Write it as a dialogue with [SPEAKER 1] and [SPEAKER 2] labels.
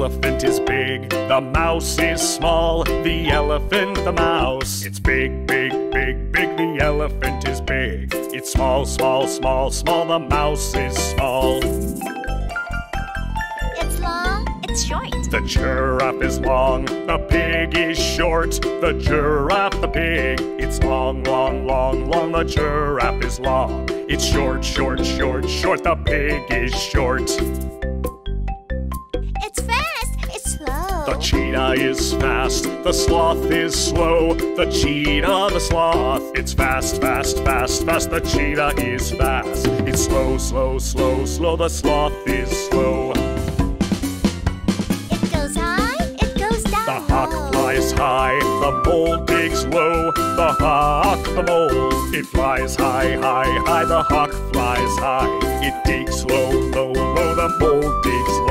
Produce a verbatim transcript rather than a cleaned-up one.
[SPEAKER 1] elephant is big, the mouse is small. The elephant, the mouse. It's big, big, big, big. The elephant is big. It's small, small, small, small. The mouse is small.
[SPEAKER 2] It's long, it's short.
[SPEAKER 1] The giraffe is long, the pig is short. The giraffe, the pig. It's long, long, long, long. The giraffe is long. It's short, short, short, short. The pig is short.
[SPEAKER 2] It's fast, it's slow.
[SPEAKER 1] The cheetah is fast, the sloth is slow. The cheetah, the sloth. It's fast, fast, fast, fast. The cheetah is fast. It's slow, slow, slow, slow. The sloth is slow.
[SPEAKER 2] It goes high, it goes down.
[SPEAKER 1] The hawk flies high, the mole digs low. The hawk, the mole. It flies high, high, high. The hawk flies high. It digs low, low, low. The mole digs